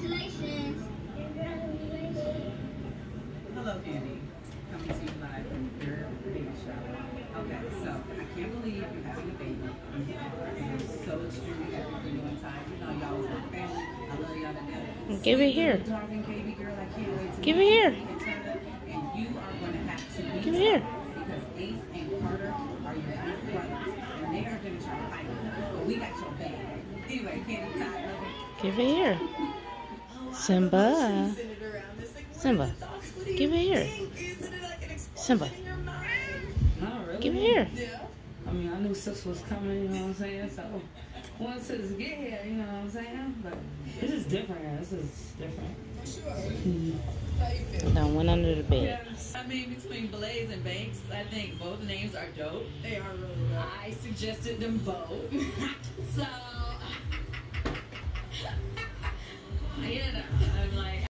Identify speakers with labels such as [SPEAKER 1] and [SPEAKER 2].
[SPEAKER 1] Congratulations.
[SPEAKER 2] Hello, Candy. Coming to you live from your baby shower. Okay, so I can't believe you're having a baby. You are, and I'm so extremely happy for you inside. You know, y'all was my family. I love y'all to death.
[SPEAKER 3] Give it here.
[SPEAKER 2] Darling baby girl, I can't wait to
[SPEAKER 3] Give it here.
[SPEAKER 2] And you are going to have to meet
[SPEAKER 3] Give it here.
[SPEAKER 2] because Ace and Carter are your big brothers, and they are going to try to fight you. But we got your baby. Anyway, Candy, time.
[SPEAKER 3] Give it here. Symba. Symba. Give it here. Symba.
[SPEAKER 4] Not really.
[SPEAKER 3] Give it here.
[SPEAKER 4] I mean, I knew sis was coming, you know what I'm saying? So, once sis get here, you know what I'm saying? But this is different. This is different.
[SPEAKER 3] Done went under the bed.
[SPEAKER 5] I mean, between Blaze and Banks, I think both names are dope.
[SPEAKER 6] They are really good.
[SPEAKER 5] I suggested them both. So, you know.